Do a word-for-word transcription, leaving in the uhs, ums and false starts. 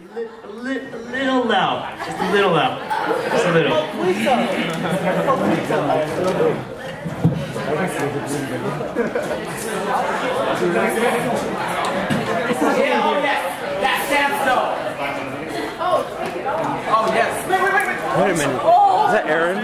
li a, li a little loud. Just a little loud. Just a little. Yeah, oh yes, that sandstone. Oh, take it off. Oh yes. Wait, wait, wait, wait. Wait a minute. Oh. Is that Aaron?